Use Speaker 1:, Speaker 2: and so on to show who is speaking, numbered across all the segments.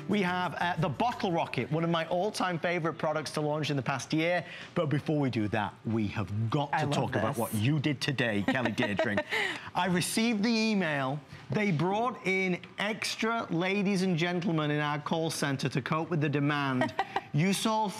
Speaker 1: We have the Bottle Rocket, one of my all-time favorite products to launch in the past year. But before we do that, we have got to talk about what you did today, Kelly Deirdre. I received the email. They brought in extra ladies and gentlemen in our call center to cope with the demand. You sold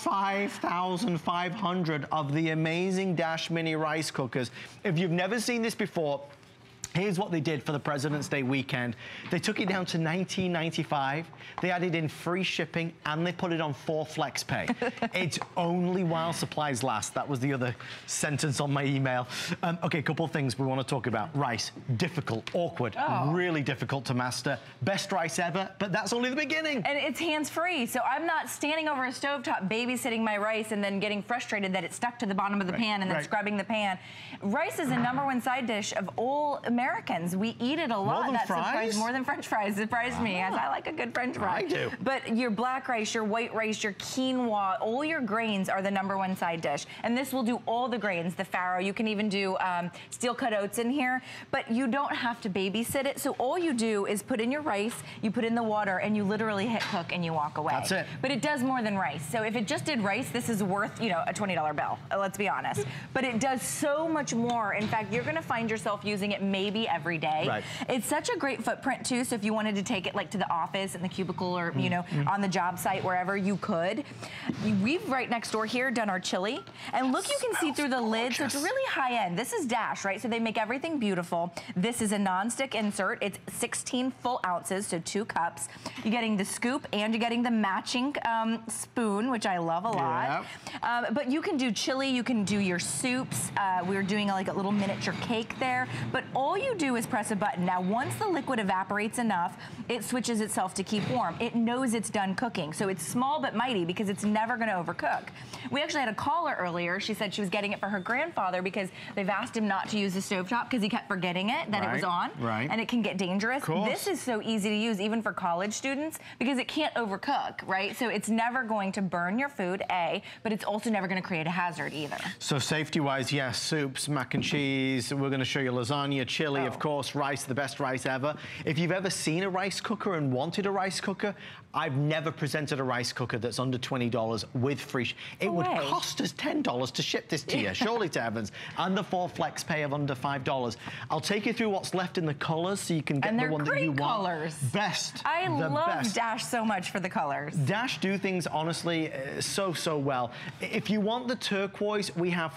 Speaker 1: 5,500 of the amazing Dash Mini rice cookers. If you've never seen this before, here's what they did for the President's Day weekend. They took it down to $19.95. They added in free shipping and they put it on 4 flex pay. It's only while supplies last. That was the other sentence on my email. Okay, a couple of things we want to talk about. Rice, difficult, awkward, really difficult to master. Best rice ever, but that's only the beginning.
Speaker 2: And it's hands-free, so I'm not standing over a stovetop babysitting my rice and then getting frustrated that it's stuck to the bottom of the pan and then scrubbing the pan. Rice is the #1 side dish of all Americans. We eat it a lot.
Speaker 1: More than fries?
Speaker 2: More than French fries. Surprised me, as I like a good French fry.
Speaker 1: I do.
Speaker 2: But your black rice, your white rice, your quinoa, all your grains are the #1 side dish. And this will do all the grains, the farro. You can even do steel cut oats in here. But you don't have to babysit it. So all you do is put in your rice, you put in the water, and you literally hit cook and you walk away.
Speaker 1: That's it.
Speaker 2: But it does more than rice. So if it just did rice, this is worth, you know, a $20 bill. Let's be honest. But it does so much more. In fact, you're going to find yourself using it maybe every day.
Speaker 1: Right.
Speaker 2: It's such a great footprint too, so if you wanted to take it like to the office, in the cubicle, or you know, on the job site, wherever you could. We've right next door here done our chili, and look, you can see through the lid, so it's really high end. This is Dash, right? So they make everything beautiful. This is a non-stick insert. It's 16 full ounces, so 2 cups. You're getting the scoop and you're getting the matching spoon, which I love a lot. But you can do chili, you can do your soups. We're doing like a little miniature cake there, but all you do is press a button. Now, once the liquid evaporates enough, it switches itself to keep warm. It knows it's done cooking, so it's small but mighty because it's never gonna overcook. We actually had a caller earlier. She said she was getting it for her grandfather because they've asked him not to use the stovetop because he kept forgetting it, that it was on, and it can get dangerous. This is so easy to use, even for college students, because it can't overcook, right? So it's never going to burn your food, A, but it's also never gonna create a hazard either.
Speaker 1: So safety-wise, yes, soups, mac and cheese, we're gonna show you lasagna, chili, of course, rice, the best rice ever. If you've ever seen a rice cooker and wanted a rice cooker, I've never presented a rice cooker that's under $20 with free. It would cost us $10 to ship this to you, surely to heavens. Under 4 flex pay of under $5. I'll take you through what's left in the colors so you can get the one that you want.
Speaker 2: Colors.
Speaker 1: Best.
Speaker 2: I love Dash so much for the colors.
Speaker 1: Dash do things, honestly, so well. If you want the turquoise, we have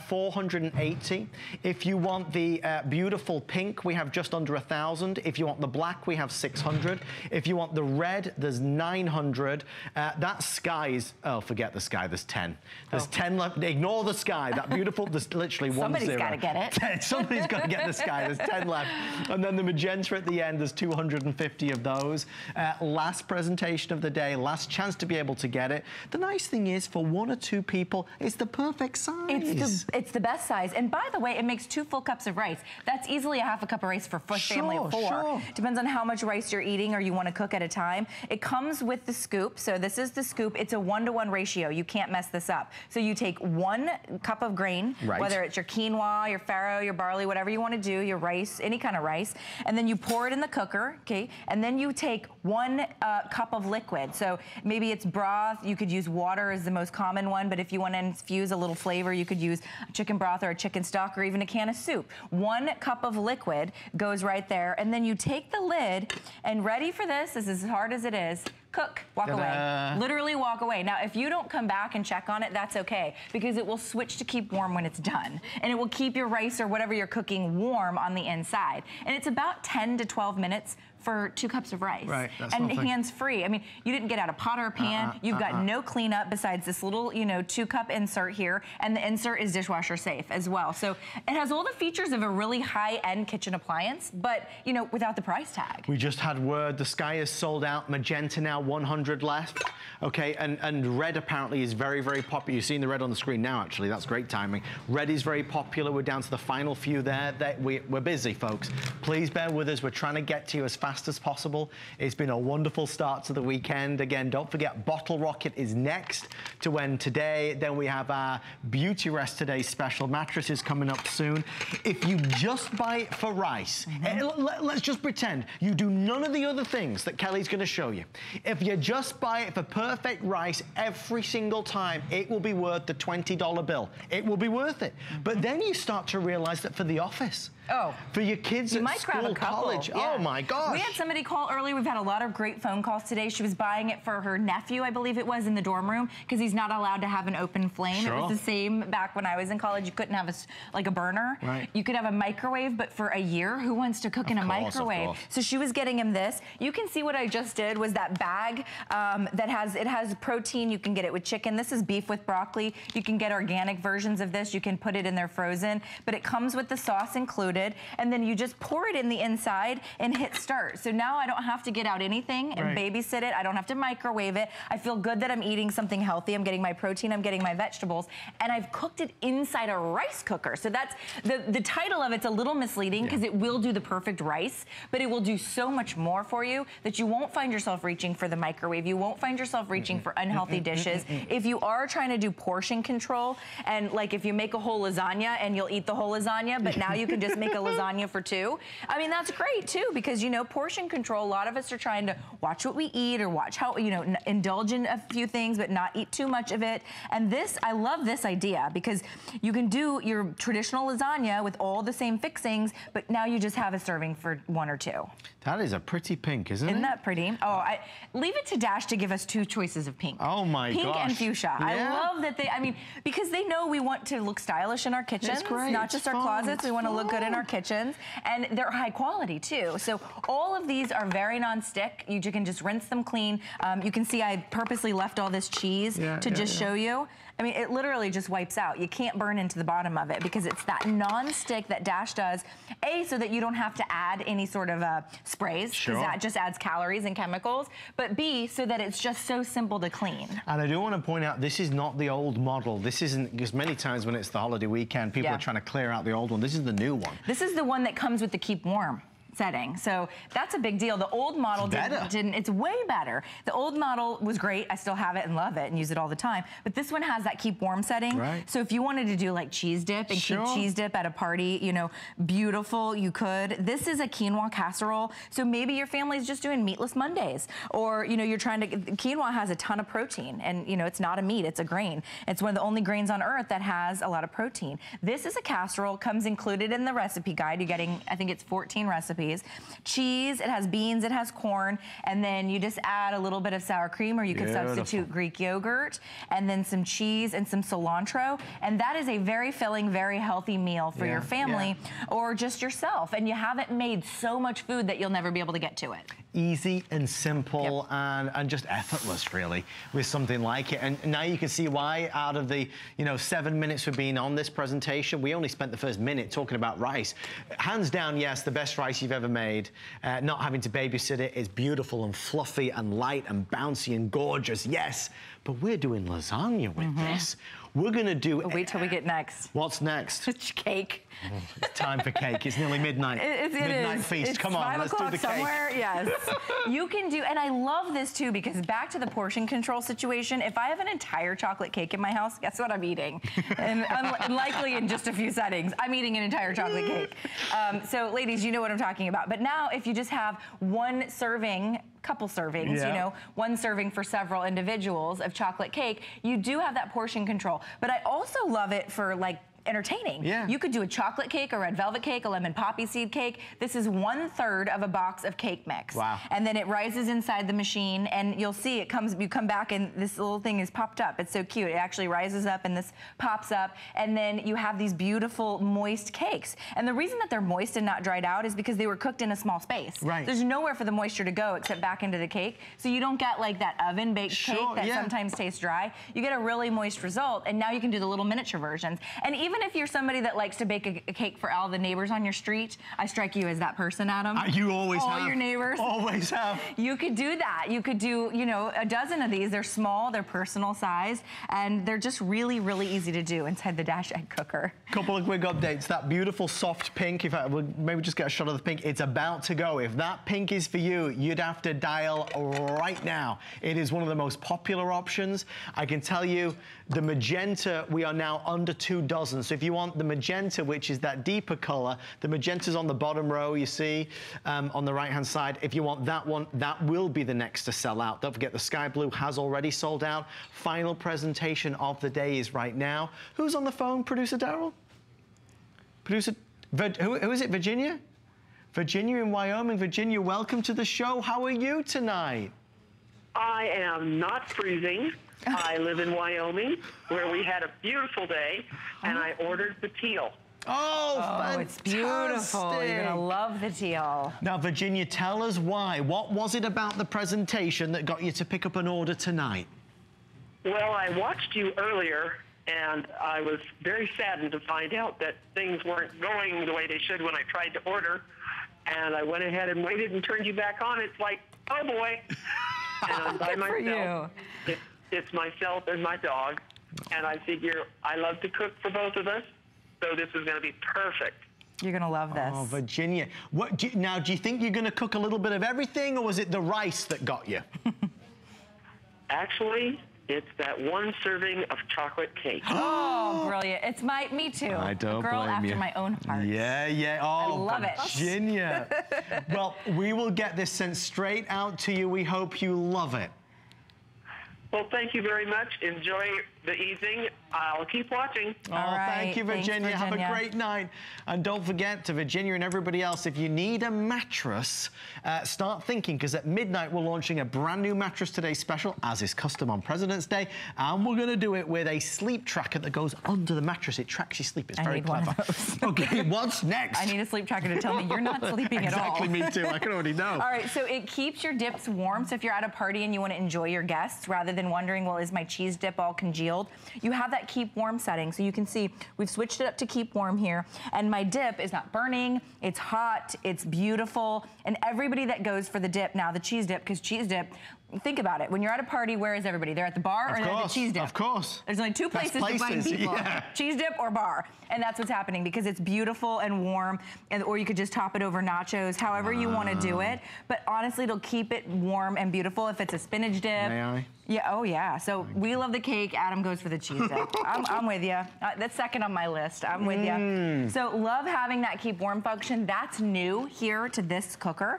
Speaker 1: 480. If you want the beautiful pink, we have just under 1,000. If you want the black, we have 600. If you want the red, there's 900. That sky is, oh, forget the sky, there's 10. There's 10 left. Ignore the sky. That beautiful, there's literally 1 0.
Speaker 2: Somebody's got to get it.
Speaker 1: Somebody's got to get the sky. There's 10 left. And then the magenta at the end, there's 250 of those. Last presentation of the day, last chance to be able to get it. The nice thing is, for 1 or 2 people, it's the perfect size.
Speaker 2: It's the best size. And by the way, it makes 2 full cups of rice. That's easily a half a cup of rice for a family of 4. Depends on how much rice you're eating or you want to cook at a time. It comes with the scoop. So this is the scoop. It's a 1-to-1 ratio. You can't mess this up. So you take 1 cup of grain, whether it's your quinoa, your farro, your barley, whatever you want to do, your rice, any kind of rice, and then you pour it in the cooker, okay? And then you take 1 cup of liquid. So maybe it's broth. You could use water as the most common one, but if you want to infuse a little flavor, you could use chicken broth or a chicken stock or even a can of soup. 1 cup of liquid goes right there, and then you take the lid, and ready for this is as hard as it is. Cook, walk away. Literally walk away. Now, if you don't come back and check on it, that's okay, because it will switch to keep warm when it's done. And it will keep your rice or whatever you're cooking warm on the inside. And it's about 10 to 12 minutes for 2 cups of rice. And hands-free. I mean, you didn't get out a pot or a pan. You've got no cleanup besides this little, you know, 2-cup insert here. And the insert is dishwasher safe as well. So it has all the features of a really high-end kitchen appliance, but, you know, without the price tag.
Speaker 1: We just had word the sky is sold out. Magenta now 100 left. okay? And red apparently is very, very popular. You're seeing the red on the screen now, actually. That's great timing. Red is very popular. We're down to the final few there. We're busy, folks. Please bear with us. We're trying to get to you as fast as possible. It's been a wonderful start to the weekend. Again, don't forget, Bottle Rocket is next to end today. Then we have our Beauty Rest Today special. Mattresses coming up soon. If you just buy it for rice, let's just pretend you do none of the other things that Kelly's going to show you. If you just buy it for perfect rice every single time, it will be worth the $20 bill. It will be worth it. But then you start to realize that for the office, for your kids at school, college, oh my gosh.
Speaker 2: We had somebody call earlier. We've had a lot of great phone calls today. She was buying it for her nephew, I believe it was, in the dorm room, because he's not allowed to have an open flame. It was the same back when I was in college. You couldn't have a burner. You could have a microwave, but for a year, who wants to cook in a microwave? So she was getting him this. You can see what I just did was that bag that has protein. You can get it with chicken. This is beef with broccoli. You can get organic versions of this. You can put it in there frozen, but it comes with the sauce included. And then you just pour it in the inside and hit start. So now I don't have to get out anything and babysit it. I don't have to microwave it. I feel good that I'm eating something healthy. I'm getting my protein, I'm getting my vegetables, and I've cooked it inside a rice cooker. So that's the title of it's a little misleading because it will do the perfect rice, but it will do so much more for you that you won't find yourself reaching for the microwave. You won't find yourself reaching for unhealthy dishes. If you are trying to do portion control, and like if you make a whole lasagna and you'll eat the whole lasagna, but now you can just make a lasagna for two. I mean, that's great too, because, you know, portion control, a lot of us are trying to watch what we eat or watch how, you know, indulge in a few things, but not eat too much of it. And this, I love this idea because you can do your traditional lasagna with all the same fixings, but now you just have a serving for one or two.
Speaker 1: That is a pretty pink, isn't it?
Speaker 2: Isn't that pretty? Oh, leave it to Dash to give us two choices of pink.
Speaker 1: Oh my gosh.
Speaker 2: Pink and fuchsia. I love that I mean, because they know we want to look stylish in our kitchens, not just our closets. We want to look good in our kitchens, and they're high quality too. So all of these are very non-stick. You can just rinse them clean. You can see I purposely left all this cheese to just show you. I mean, it literally just wipes out. You can't burn into the bottom of it because it's that non-stick that Dash does, A, so that you don't have to add any sort of sprays, because that just adds calories and chemicals, but B, so that it's just so simple to clean.
Speaker 1: And I do want to point out, this is not the old model. This isn't, because many times when it's the holiday weekend, people are trying to clear out the old one. This is the new one.
Speaker 2: This is the one that comes with the Keep Warm setting. So that's a big deal. The old model didn't, it's way better. The old model was great. I still have it and love it and use it all the time. But this one has that keep warm setting. So if you wanted to do like cheese dip and keep cheese dip at a party, you know, beautiful, you could. This is a quinoa casserole. So maybe your family's just doing meatless Mondays, or, you know, you're trying to, quinoa has a ton of protein, and, you know, it's not a meat, it's a grain. It's one of the only grains on earth that has a lot of protein. This is a casserole, comes included in the recipe guide. You're getting, I think it's 14 recipes. Cheese, it has beans, it has corn, and then you just add a little bit of sour cream, or you could substitute Greek yogurt, and then some cheese and some cilantro, and that is a very filling, very healthy meal for your family or just yourself, and you haven't made so much food that you'll never be able to get to it.
Speaker 1: Easy and simple and just effortless, really, with something like it. And now you can see why, out of the 7 minutes we've been on this presentation, we only spent the first minute talking about rice. Hands down, yes, the best rice you've ever made. Not having to babysit it. It's beautiful and fluffy and light and bouncy and gorgeous, yes. But we're doing lasagna with this. We're gonna do...
Speaker 2: Wait till we get next.
Speaker 1: What's next?
Speaker 2: Cake.
Speaker 1: It's time for cake. It's nearly midnight. Midnight feast.
Speaker 2: It's
Speaker 1: Come on, let's do the cake.
Speaker 2: Somewhere. Yes. You can do, and I love this too, because back to the portion control situation, if I have an entire chocolate cake in my house, guess what I'm eating? And likely in just a few settings, I'm eating an entire chocolate cake. So ladies, you know what I'm talking about. But now if you just have one serving, couple servings, you know, one serving for several individuals of chocolate cake, you do have that portion control. But I also love it for like entertaining. You could do a chocolate cake, a red velvet cake, a lemon poppy seed cake. This is 1/3 of a box of cake mix. And then it rises inside the machine, and you'll see it comes, you come back and this little thing is popped up. It's so cute. It actually rises up and this pops up, and then you have these beautiful moist cakes. And the reason that they're moist and not dried out is because they were cooked in a small space. There's nowhere for the moisture to go except back into the cake. So you don't get like that oven baked cake that sometimes tastes dry. You get a really moist result, and now you can do the little miniature versions. And even even if you're somebody that likes to bake a cake for all the neighbors on your street, I strike you as that person, Adam.
Speaker 1: You always have.
Speaker 2: All your neighbors.
Speaker 1: Always have.
Speaker 2: You could do that. You could do, you know, a dozen of these. They're small, they're personal size, and they're just really, really easy to do inside the Dash egg cooker.
Speaker 1: Couple of quick updates. That beautiful soft pink, if I would maybe just get a shot of the pink, it's about to go. If that pink is for you, you'd have to dial right now. It is one of the most popular options. I can tell you the magenta, we are now under 2 dozen. So if you want the magenta, which is that deeper color, the magenta's on the bottom row, you see, on the right-hand side. If you want that one, that will be the next to sell out. Don't forget the sky blue has already sold out. Final presentation of the day is right now. Who's on the phone, Producer Daryl? Producer, who is it, Virginia? Virginia in Wyoming. Virginia, welcome to the show. How are you tonight?
Speaker 3: I am not freezing. I live in Wyoming, where we had a beautiful day, and I ordered the teal.
Speaker 1: Oh, fantastic.
Speaker 2: It's beautiful. You're gonna love the teal.
Speaker 1: Now, Virginia, tell us why. What was it about the presentation that got you to pick up an order tonight?
Speaker 3: Well, I watched you earlier, and I was very saddened to find out that things weren't going the way they should when I tried to order. And I went ahead and waited and turned you back on. It's like, oh boy. And I'm by myself. It's myself and my dog. And I figure I love to cook for both of us, so this is going to be perfect.
Speaker 2: You're going to love this.
Speaker 1: Oh, Virginia. Now, do you think you're going to cook a little bit of everything, or was it the rice that got you?
Speaker 3: Actually, it's that one serving of chocolate cake.
Speaker 2: Oh, brilliant. It's me too.
Speaker 1: I don't
Speaker 2: blame you. A girl after my own heart.
Speaker 1: Yeah, yeah. Oh,
Speaker 2: I love
Speaker 1: Virginia. Well, we will get this sent straight out to you. We hope you love it.
Speaker 3: Well, thank you very much. Enjoy the evening. I'll keep watching.
Speaker 1: Oh, thank you, Virginia.
Speaker 2: Thanks,
Speaker 1: Have a great night. And don't forget, to Virginia and everybody else, if you need a mattress, start thinking, because at midnight we're launching a brand new Mattress Today special, as is custom on President's Day, and we're going to do it with a sleep tracker that goes under the mattress. It tracks your sleep. It's very clever.
Speaker 2: One of those.
Speaker 1: Okay, what's next?
Speaker 2: I need a sleep tracker to tell me you're not sleeping at all.
Speaker 1: Exactly, me too. I can already know.
Speaker 2: All right, so it keeps your dips warm. So if you're at a party and you want to enjoy your guests, rather than wondering, well, is my cheese dip all congealed? You have that keep warm setting. So you can see we've switched it up to keep warm here. And my dip is not burning. It's hot. It's beautiful. And everybody that goes for the dip now, the cheese dip, because cheese dip, think about it. When you're at a party, where is everybody? They're at the bar or they're at the cheese dip?
Speaker 1: Of course.
Speaker 2: There's only two places to find people.
Speaker 1: Yeah.
Speaker 2: Cheese dip or bar. And that's what's happening because it's beautiful and warm. Or you could just top it over nachos, however you want to do it. But honestly, it'll keep it warm and beautiful if it's a spinach dip.
Speaker 1: May I?
Speaker 2: Yeah, oh yeah. So we love the cake. Adam goes for the cheese dip. I'm with you. That's second on my list. I'm with you. So love having that keep warm function. That's new here to this cooker.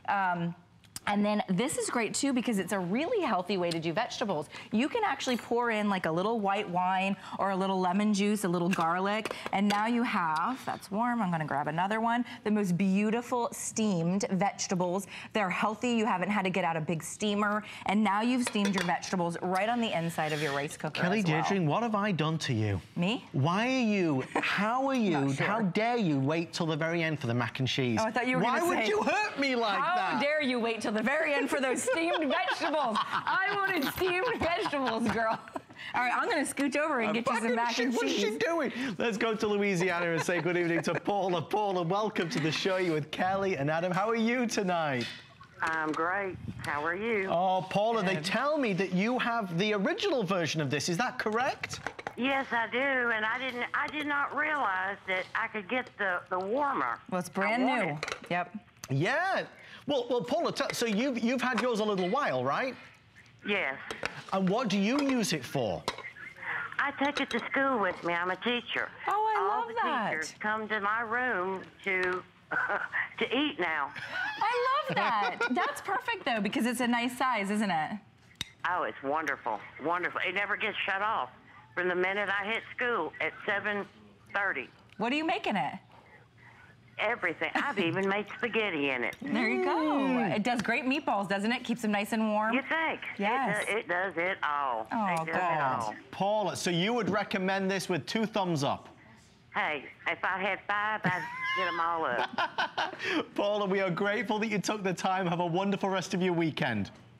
Speaker 2: And then this is great too because it's a really healthy way to do vegetables. You can actually pour in like a little white wine or a little lemon juice, a little garlic, and now you have, that's warm, I'm gonna grab another one, the most beautiful steamed vegetables. They're healthy, you haven't had to get out a big steamer, and now you've steamed your vegetables right on the inside of your rice cooker
Speaker 1: Kelly
Speaker 2: as well.
Speaker 1: Deirdre, what have I done to you?
Speaker 2: Me?
Speaker 1: Why are you, how are you,
Speaker 2: Sure.
Speaker 1: how dare you wait till the very end for the mac and cheese?
Speaker 2: Oh, I thought you were
Speaker 1: Why
Speaker 2: gonna
Speaker 1: would
Speaker 2: say,
Speaker 1: you hurt me like that?
Speaker 2: How dare you wait till the very end for those steamed vegetables? I wanted steamed vegetables, girl. All right, I'm gonna scooch over and get you some mac and cheese.
Speaker 1: What's she doing? Let's go to Louisiana and say good evening to Paula. Paula, welcome to the show. You're with Kelly and Adam. How are you tonight?
Speaker 4: I'm great. How are you?
Speaker 1: Oh, Paula, they tell me that you have the original version of this. Is that correct?
Speaker 4: Yes, I do, and I did not realize that I could get the warmer.
Speaker 2: Well, it's brand new. Yep.
Speaker 1: Yeah. Well, Paula, so you've had yours a little while, right?
Speaker 4: Yes.
Speaker 1: And what do you use it for?
Speaker 4: I take it to school with me. I'm a teacher.
Speaker 2: Oh, I
Speaker 4: love
Speaker 2: that.
Speaker 4: All the teachers come to my room to eat now.
Speaker 2: I love that. That's perfect, though, because it's a nice size, isn't it?
Speaker 4: Oh, it's wonderful. Wonderful. It never gets shut off from the minute I hit school at 7:30.
Speaker 2: What are you making it?
Speaker 4: Everything. I've even made spaghetti in it.
Speaker 2: There you go. It does great meatballs, doesn't it? Keeps them nice and warm.
Speaker 4: You think?
Speaker 2: Yes.
Speaker 4: It does it all.
Speaker 2: Oh,
Speaker 4: it does it all.
Speaker 1: Paula, so you would recommend this with 2 thumbs up?
Speaker 4: Hey, if I had 5, I'd get them all up.
Speaker 1: Paula, we are grateful that you took the time. Have a wonderful rest of your weekend.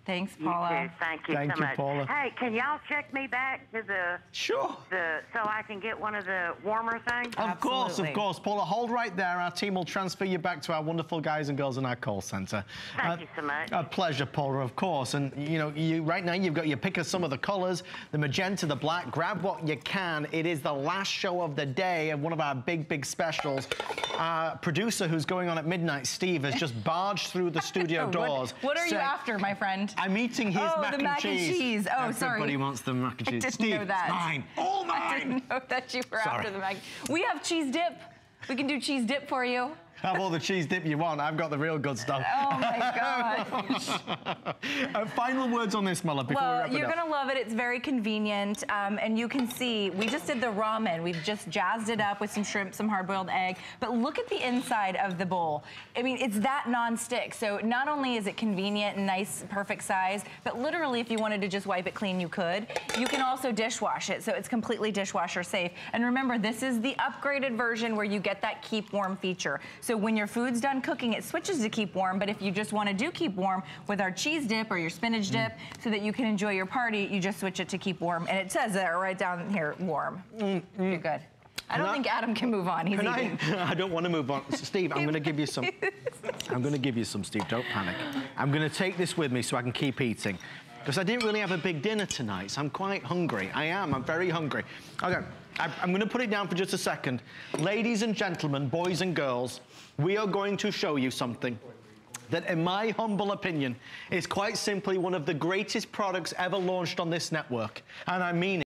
Speaker 2: Thanks,
Speaker 4: You
Speaker 2: Paula.
Speaker 4: too. Thank you
Speaker 1: Thank
Speaker 4: so
Speaker 1: you,
Speaker 4: much.
Speaker 1: Paula.
Speaker 4: Hey, can y'all check me back to
Speaker 1: Sure.
Speaker 4: so I can get one of the warmer things?
Speaker 1: Of course,
Speaker 2: Absolutely.
Speaker 1: of course. Paula, hold right there. Our team will transfer you back to our wonderful guys and girls in our call centre.
Speaker 4: Thank you so much.
Speaker 1: A pleasure, Paula, of course. And, you know, right now you've got your pick of some of the colours, the magenta, the black. Grab what you can. It is the last show of the day and one of our big specials. Our producer, who's going on at midnight, Steve, has just barged through the studio doors.
Speaker 2: What are you after, my friend?
Speaker 1: I'm eating his mac
Speaker 2: the
Speaker 1: and
Speaker 2: mac
Speaker 1: cheese.
Speaker 2: and cheese. Oh, sorry.
Speaker 1: Everybody wants the mac and cheese.
Speaker 2: I didn't
Speaker 1: Steve,
Speaker 2: know that.
Speaker 1: it's mine. All mine.
Speaker 2: I didn't know that you were
Speaker 1: Sorry.
Speaker 2: after the mac. We have cheese dip. We can do cheese dip for you.
Speaker 1: Have all the cheese dip you want. I've got the real good stuff.
Speaker 2: Oh my gosh.
Speaker 1: Final words on this, Muller, before we
Speaker 2: Well,
Speaker 1: wrap it
Speaker 2: you're
Speaker 1: up.
Speaker 2: gonna love it. It's very convenient, and you can see we just did the ramen. We've just jazzed it up with some shrimp, some hard-boiled egg. But look at the inside of the bowl. I mean, it's that non-stick. So not only is it convenient and nice, perfect size, but literally, if you wanted to just wipe it clean, you could. You can also dishwash it, so it's completely dishwasher safe. And remember, this is the upgraded version where you get that keep warm feature. So when your food's done cooking, it switches to keep warm. But if you just want to do keep warm with our cheese dip or your spinach dip, so that you can enjoy your party, you just switch it to keep warm. And it says there right down here, warm. You're good. I don't think Adam can move on. He's eating.
Speaker 1: I don't want to move on. Steve, I'm going to give you some. I'm going to give you some, Steve. Don't panic. I'm going to take this with me so I can keep eating. Because I didn't really have a big dinner tonight, so I'm quite hungry. I'm very hungry. Okay, I'm going to put it down for just a second. Ladies and gentlemen, boys and girls, we are going to show you something that, in my humble opinion, is quite simply one of the greatest products ever launched on this network. And I mean it.